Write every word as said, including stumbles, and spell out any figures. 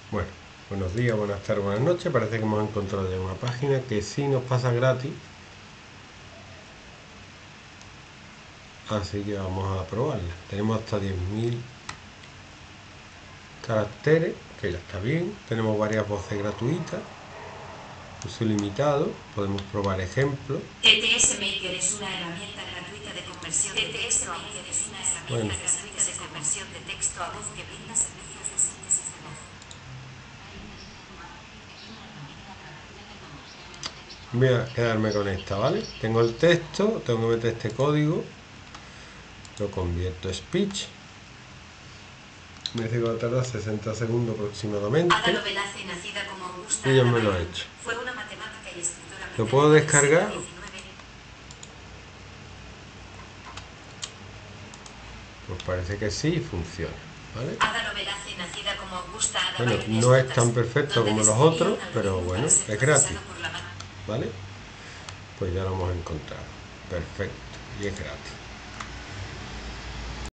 Bueno, buenos días, buenas tardes, buenas noches. Parece que hemos encontrado ya una página que sí nos pasa gratis. Así que vamos a probarla. Tenemos hasta diez mil caracteres, que ya está bien. Tenemos varias voces gratuitas, uso ilimitado. Podemos probar ejemplos. T T S Maker es una herramienta gratuita de conversión de texto a voz. Es una herramienta Bueno, gratuita de conversión de texto a voz que brinda servicios de síntesis de voz. voy a quedarme con esta, ¿vale? Tengo el texto, tengo que meter este código, lo convierto a speech. Me dice que va a tardar sesenta segundos aproximadamente. Ada Lovelace, nacida como Augusta Y ya Ada me lo he Byron, hecho. fue una matemática y escritora ¿Lo puedo británica del descargar? siglo diecinueve. Pues parece que sí y funciona, ¿vale? Ada Lovelace, nacida como Augusta Ada Bueno, Byron, no es tan perfecto como los otros, pero bueno, es gratis, por la ma- ¿vale? Pues ya lo hemos encontrado. Perfecto, y es gratis.